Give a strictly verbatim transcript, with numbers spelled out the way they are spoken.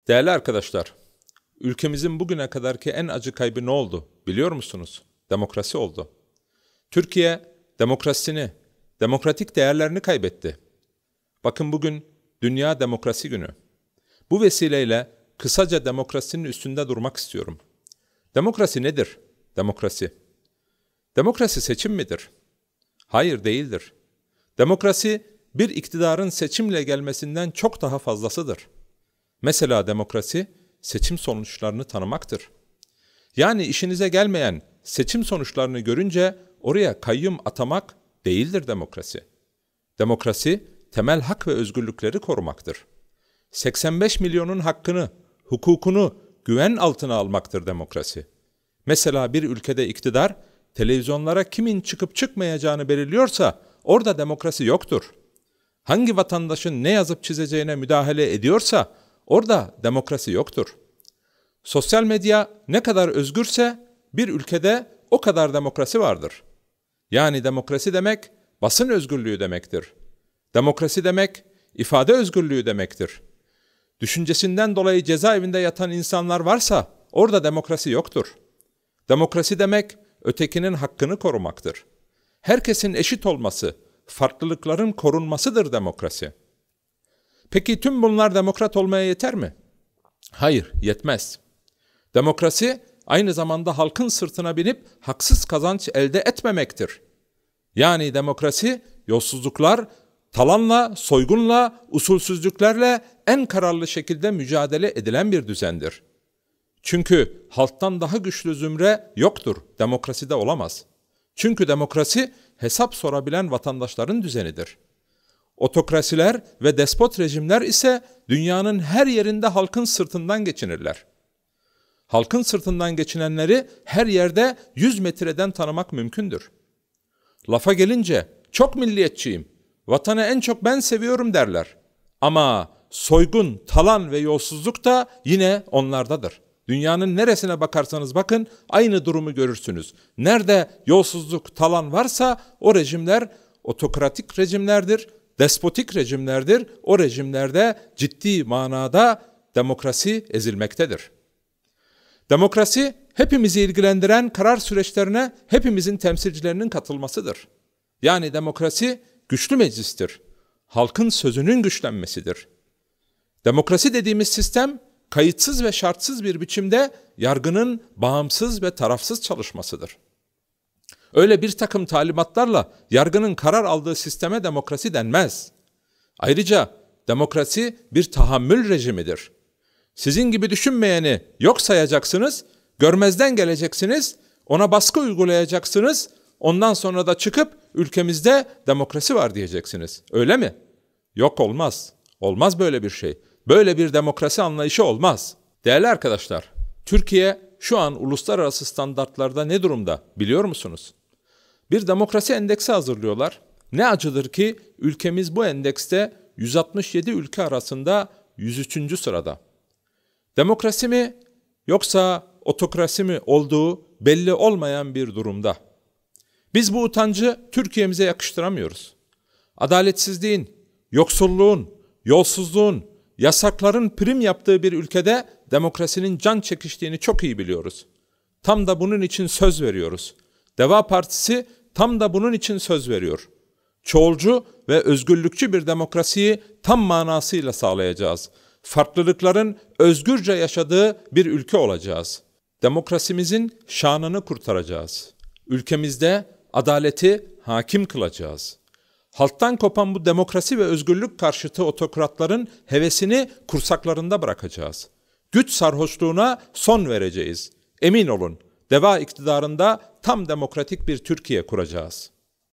Değerli arkadaşlar, ülkemizin bugüne kadarki en acı kaybı ne oldu biliyor musunuz? Demokrasi oldu. Türkiye demokrasisini, demokratik değerlerini kaybetti. Bakın bugün Dünya Demokrasi Günü. Bu vesileyle kısaca demokrasinin üstünde durmak istiyorum. Demokrasi nedir? Demokrasi. Demokrasi seçim midir? Hayır, değildir. Demokrasi bir iktidarın seçimle gelmesinden çok daha fazlasıdır. Mesela demokrasi seçim sonuçlarını tanımaktır. Yani işinize gelmeyen seçim sonuçlarını görünce oraya kayyum atamak değildir demokrasi. Demokrasi temel hak ve özgürlükleri korumaktır. seksen beş milyonun hakkını, hukukunu güven altına almaktır demokrasi. Mesela bir ülkede iktidar televizyonlara kimin çıkıp çıkmayacağını belirliyorsa orada demokrasi yoktur. Hangi vatandaşın ne yazıp çizeceğine müdahale ediyorsa orada demokrasi yoktur. Sosyal medya ne kadar özgürse bir ülkede o kadar demokrasi vardır. Yani demokrasi demek basın özgürlüğü demektir. Demokrasi demek ifade özgürlüğü demektir. Düşüncesinden dolayı cezaevinde yatan insanlar varsa orada demokrasi yoktur. Demokrasi demek ötekinin hakkını korumaktır. Herkesin eşit olması, farklılıkların korunmasıdır demokrasi. Peki tüm bunlar demokrat olmaya yeter mi? Hayır, yetmez. Demokrasi aynı zamanda halkın sırtına binip haksız kazanç elde etmemektir. Yani demokrasi yolsuzluklar, talanla, soygunla, usulsüzlüklerle en kararlı şekilde mücadele edilen bir düzendir. Çünkü halktan daha güçlü zümre yoktur, demokraside olamaz. Çünkü demokrasi hesap sorabilen vatandaşların düzenidir. Otokrasiler ve despot rejimler ise dünyanın her yerinde halkın sırtından geçinirler. Halkın sırtından geçinenleri her yerde yüz metreden tanımak mümkündür. Lafa gelince çok milliyetçiyim, vatanı en çok ben seviyorum derler. Ama soygun, talan ve yolsuzluk da yine onlardadır. Dünyanın neresine bakarsanız bakın aynı durumu görürsünüz. Nerede yolsuzluk, talan varsa o rejimler otokratik rejimlerdir, despotik rejimlerdir. O rejimlerde ciddi manada demokrasi ezilmektedir. Demokrasi hepimizi ilgilendiren karar süreçlerine hepimizin temsilcilerinin katılmasıdır. Yani demokrasi güçlü meclistir. Halkın sözünün güçlenmesidir. Demokrasi dediğimiz sistem kayıtsız ve şartsız bir biçimde yargının bağımsız ve tarafsız çalışmasıdır. Öyle bir takım talimatlarla yargının karar aldığı sisteme demokrasi denmez. Ayrıca demokrasi bir tahammül rejimidir. Sizin gibi düşünmeyeni yok sayacaksınız, görmezden geleceksiniz, ona baskı uygulayacaksınız, ondan sonra da çıkıp ülkemizde demokrasi var diyeceksiniz. Öyle mi? Yok, olmaz. Olmaz böyle bir şey. Böyle bir demokrasi anlayışı olmaz. Değerli arkadaşlar, Türkiye şu an uluslararası standartlarda ne durumda biliyor musunuz? Bir demokrasi endeksi hazırlıyorlar. Ne acıdır ki ülkemiz bu endekste yüz altmış yedi ülke arasında yüz üçüncü sırada. Demokrasi mi yoksa otokrasi mi olduğu belli olmayan bir durumda. Biz bu utancı Türkiye'mize yakıştıramıyoruz. Adaletsizliğin, yoksulluğun, yolsuzluğun, yasakların prim yaptığı bir ülkede demokrasinin can çekiştiğini çok iyi biliyoruz. Tam da bunun için söz veriyoruz. Deva Partisi tam da bunun için söz veriyor. Çoğulcu ve özgürlükçü bir demokrasiyi tam manasıyla sağlayacağız. Farklılıkların özgürce yaşadığı bir ülke olacağız. Demokrasimizin şanını kurtaracağız. Ülkemizde adaleti hakim kılacağız. Halktan kopan bu demokrasi ve özgürlük karşıtı otokratların hevesini kursaklarında bırakacağız. Güç sarhoşluğuna son vereceğiz. Emin olun, Deva iktidarında tam demokratik bir Türkiye kuracağız.